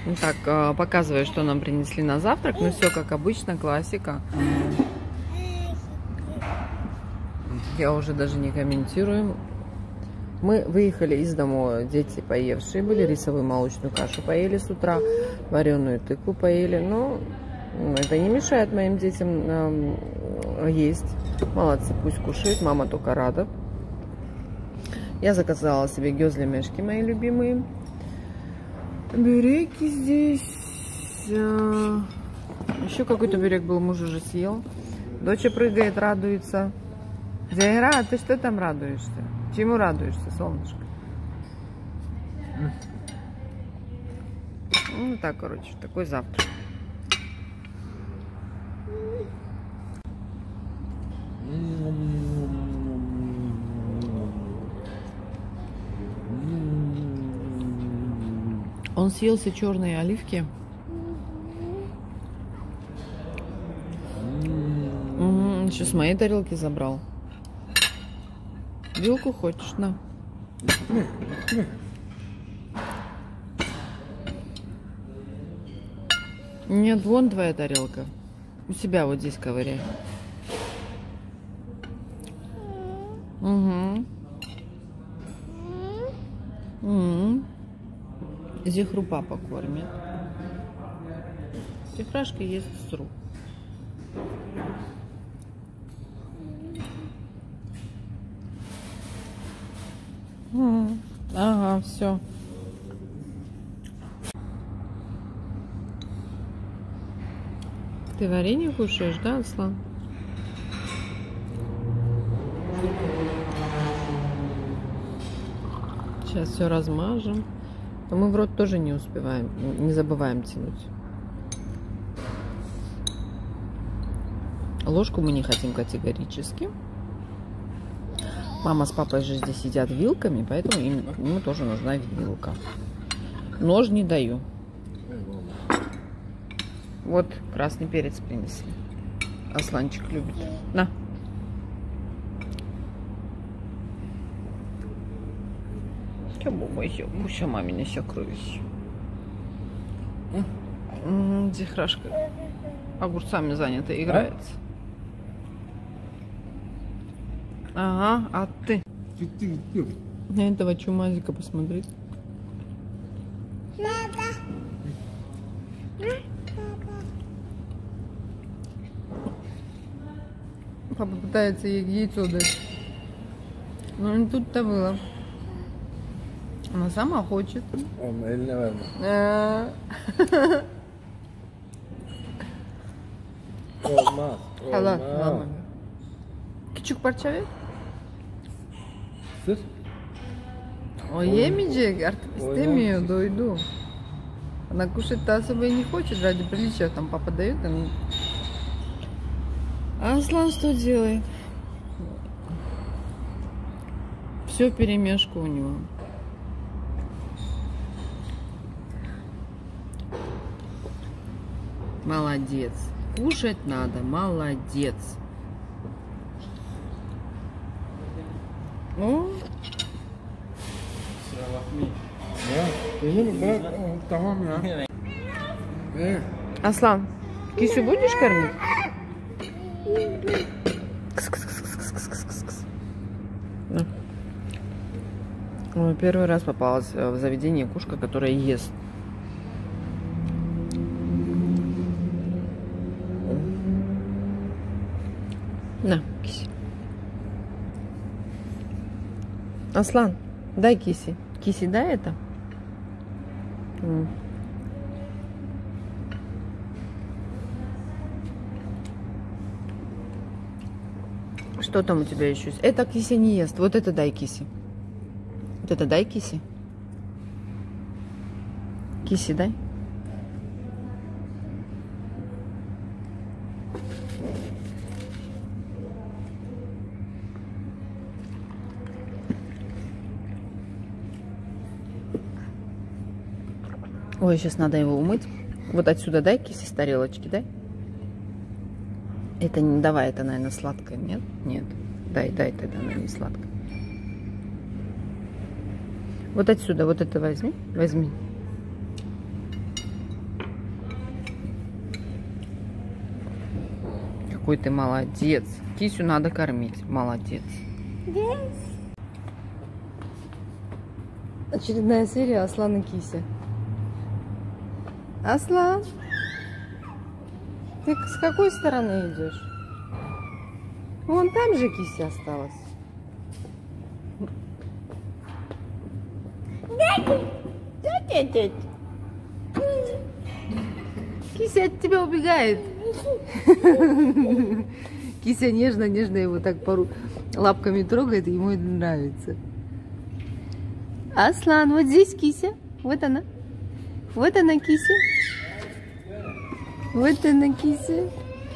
Так, показываю, что нам принесли на завтрак. Ну, все как обычно, классика. Я уже даже не комментирую. Мы выехали из дома, дети поевшие были, рисовую молочную кашу поели с утра, вареную тыкву поели. Но это не мешает моим детям есть. Молодцы, пусть кушают, мама только рада. Я заказала себе гёзли-мешки, мои любимые. Бюреки здесь. Еще какой-то бюрек был, муж уже съел. Доча прыгает, радуется. Зайра, ты что там радуешься? Чему радуешься, солнышко? Ну так, короче, такой завтрак. Он съел все черные оливки. Еще с моей тарелки забрал. Вилку хочешь? На. Нет, вон твоя тарелка. У себя вот здесь ковыряй. Зихру папа кормит. Зихрашка ест с рук. Ага, все. Ты варенье кушаешь, да, Аслан? Сейчас все размажем. Но мы в рот тоже не успеваем, не забываем тянуть. Ложку мы не хотим категорически. Мама с папой же здесь едят вилками, поэтому ему тоже нужна вилка. Нож не даю. Вот красный перец принесли. Асланчик любит. На. Пусть маме не все кровища. Зихрашка огурцами занята, играется. Ага, а ты? На этого чумазика посмотри. Папа пытается ей яйцо дать. Но не тут-то было. Она сама хочет. Küçük parça ver. Sır. O yemeyecek, artık istemiyor, doydu. Она кушать-то особо и не хочет, ради приличия, там папа дает. А Аслан что делает? Все вперемешку у него. Молодец. Кушать надо, молодец. О. Аслан, кисю будешь кормить? Ой, первый раз попалась в заведение кошка, которая ест. На, киси. Аслан, дай киси. Киси, дай это. Что там у тебя еще есть? Это киси не ест. Вот это дай киси. Вот это дай киси. Киси дай. Ой, сейчас надо его умыть. Вот отсюда дай киси с тарелочки, дай. Это не давай, это, наверное, сладкое. Нет? Нет. Дай, тогда она не сладкая. Вот отсюда, вот это возьми. Возьми. Какой ты молодец. Кисю надо кормить. Молодец. Очередная серия Аслан и Кися. Аслан, ты с какой стороны идешь? Вон там же Кися осталась. Кися от тебя убегает. Кися нежно-нежно его так пару лапками трогает, и ему это нравится. Аслан, вот здесь Кися. Вот она. Вот она, Кися. Вот она, Кися.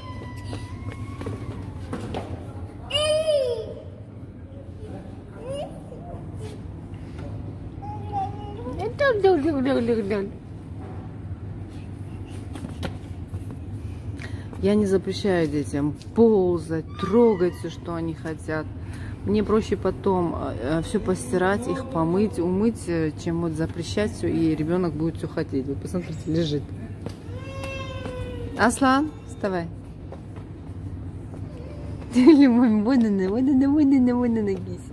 Я не запрещаю детям ползать, трогать все, что они хотят. Мне проще потом все постирать, их помыть, умыть, чем вот запрещать все, и ребенок будет все хотеть. Вот посмотрите, лежит. Аслан, вставай. Вон она, Кися.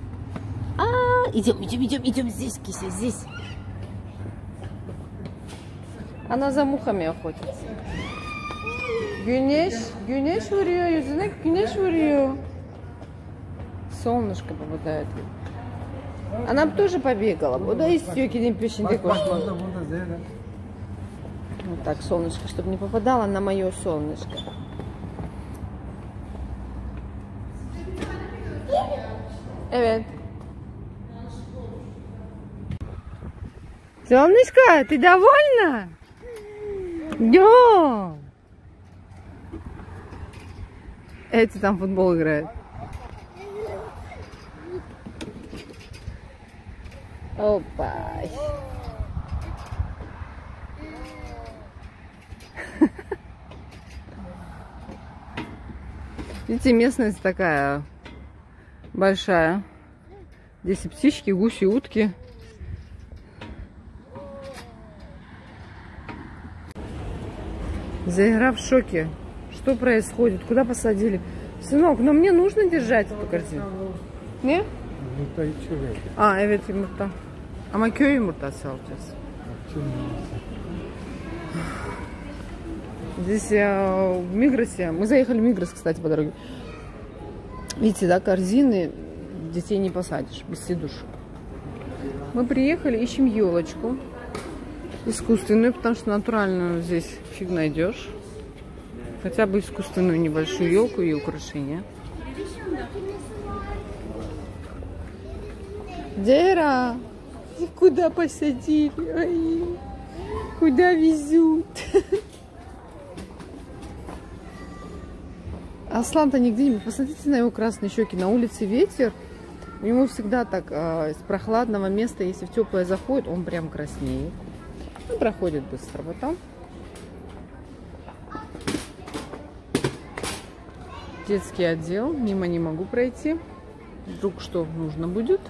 Идем здесь, Кися, здесь. Она за мухами охотится. Güneş vuruyor yüzüne, güneş vuruyor. Солнышко попадает. Она бы тоже побегала. Куда из тёкидин пещенки кошмар. Вот так, солнышко, чтобы не попадало на мое солнышко. Evet. Солнышко, ты довольна? Да. Эти там в футбол играют. Опа. Видите, местность такая большая. Здесь и птички, гуси, утки. Заигра в шоке. Что происходит? Куда посадили? Сынок, но мне нужно держать эту картину. Не? Evet yumurta. Ama köy yumurtası alacağız. Здесь в Мигросе. Мы заехали в Мигрос, кстати, по дороге. Видите, да, корзины. Детей не посадишь, без сидушек. Мы приехали, ищем елочку. Искусственную, потому что натуральную здесь фиг найдешь. Хотя бы искусственную небольшую елку и украшения. Дера, куда посадили? Ой, куда везут? Аслан-то нигде не... Посмотрите на его красные щеки. На улице ветер. У него всегда так с прохладного места, если в теплое заходит, он прям краснеет. Ну, проходит быстро. Потом детский отдел. Мимо не могу пройти. Вдруг что нужно будет.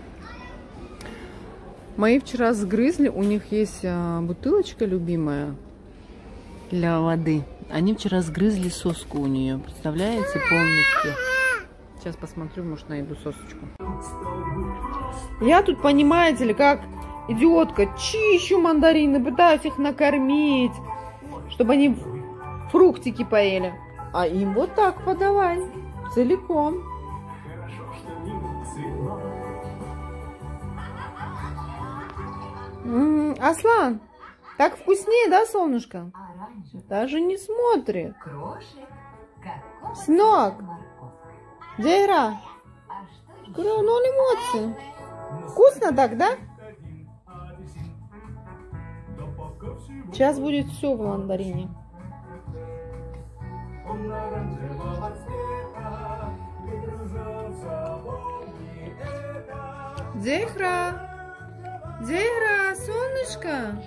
Мои вчера сгрызли. У них есть бутылочка любимая для воды. Они вчера сгрызли соску у нее. Представляете, полностью. Сейчас посмотрю, может, найду сосочку. Я тут, понимаете ли, как идиотка, чищу мандарины, пытаюсь их накормить, чтобы они фруктики поели. А им вот так подавай, целиком. Аслан, так вкуснее, да, солнышко? Даже не смотрит. Сынок, где игра? Ну, эмоции. Вкусно так, да? Сейчас будет все в мандарине. Где игра? Где игра, солнышко?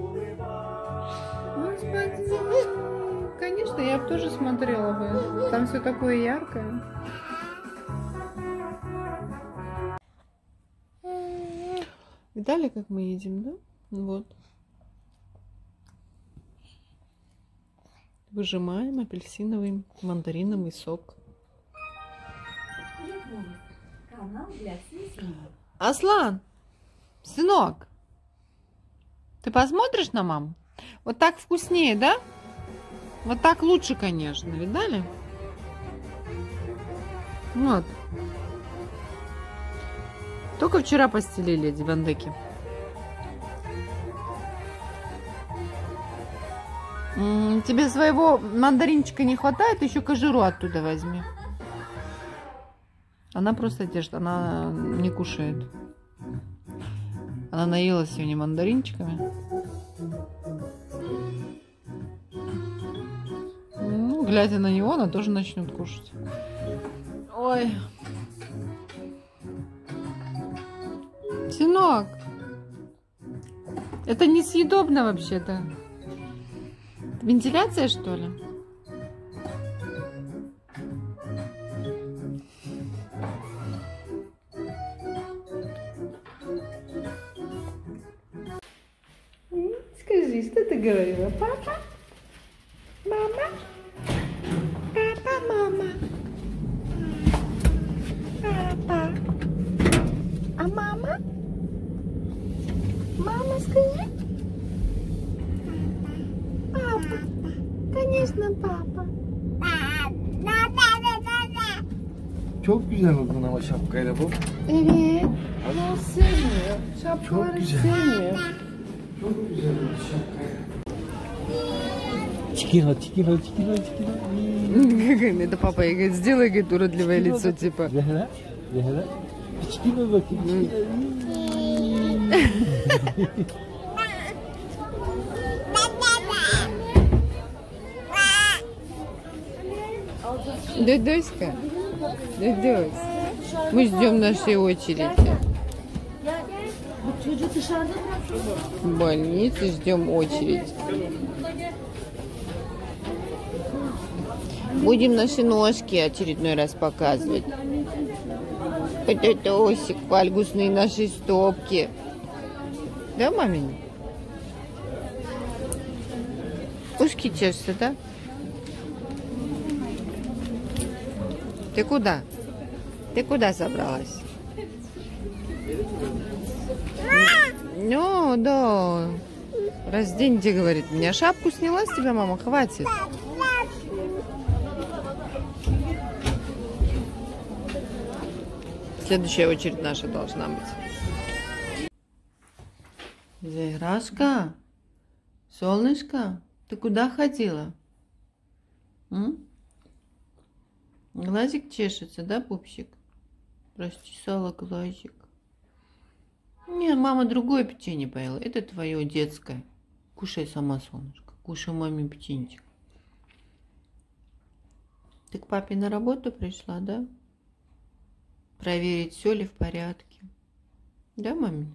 Господи. Конечно, я бы тоже смотрела бы. Там все такое яркое. Видали, как мы едем, да? Вот. Выжимаем апельсиновый мандариновый сок. Аслан, сынок, ты посмотришь на маму? Вот так вкуснее, да? Вот так лучше, конечно. Видали? Вот. Только вчера постелили эти бандеки. Тебе своего мандаринчика не хватает? Еще кожуру оттуда возьми. Она просто держит, она не кушает. Она наелась сегодня мандаринчиками. Ну, глядя на него, она тоже начнет кушать. Ой. Сынок, это несъедобно вообще-то. Вентиляция, что ли? Скажи, что ты говорила? Папа? Мама? Папа, мама? Папа? А мама? Мама, скажи? Папа. Конечно, papa. Çok güzel oldun ama şapkayla bu. Evet. Ama o sevmiyor. Şapkaları güzel. sevmiyor. Çok güzel oldu şapkayla. Чикино, чикино, чикино, чикино. Это папа ей говорит, сделай, говорит, уродливое лицо, типа. Зehra, Zehra. Çikino bakayım, Дудуська, Дудусь, мы ждем нашей очереди. В больнице ждем очередь. Будем наши ножки очередной раз показывать. Дудусик, вальгусные наши стопки. Да, мамина? Ушки чешутся, да? Ты куда? Ты куда собралась? Ну, да. Разденьте, говорит. Меня шапку сняла с тебя, мама, хватит. Следующая очередь наша должна быть. Зайрашка, солнышко, ты куда ходила? Глазик чешется, да, пупсик? Расчесала глазик. Не, мама другое печенье поела. Это твое детское. Кушай сама, солнышко. Кушай маме печеньчик. Ты к папе на работу пришла, да? Проверить, все ли в порядке. Да, маме?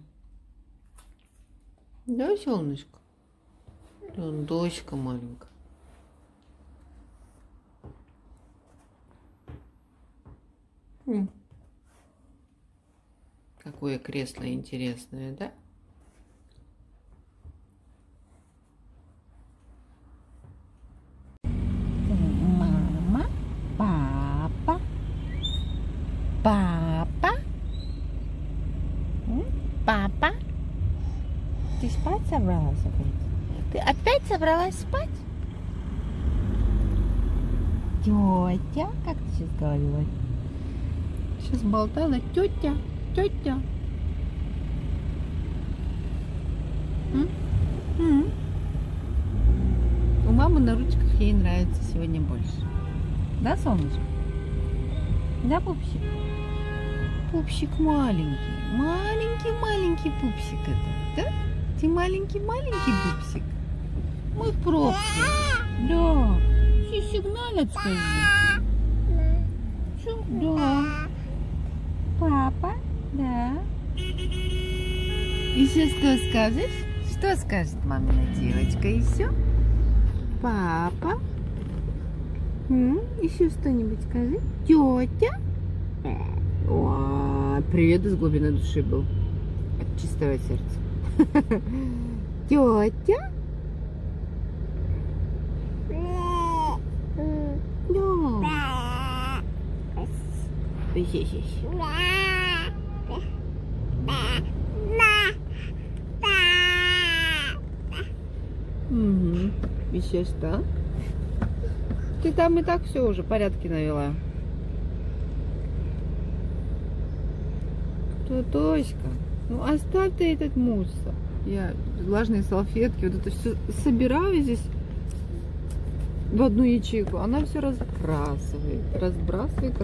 Да, солнышко? Да, дочка маленькая. Какое кресло интересное, да? Мама, папа, папа, папа. Ты спать собралась опять? Ты опять собралась спать? Тетя, как ты сейчас говорила? Сейчас болтала тетя, тетя. У мамы на ручках ей нравится сегодня больше. Да, солнышко? Да, пупсик? Пупсик маленький. Маленький пупсик это, да? Ты маленький пупсик. Мы в пробке. Да. Все сигналят, скажи. Да. Папа, да. Еще что скажешь? Что скажет мамина девочка еще? Папа? Еще что-нибудь скажи? Тетя? О, привет из глубины души был. От чистого сердца. Тетя? Сись. Угу. Еще что? Ты там и так все уже порядки навела. Тоська, ну оставь ты этот мусор. Я влажные салфетки, вот это все собираю здесь в одну ячейку. Она все разбрасывает.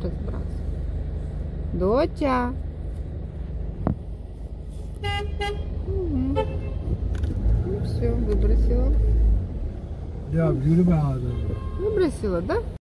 Дотя. Угу. Ну все, выбросила. Ya yürüme ağzına. Выбросила, да?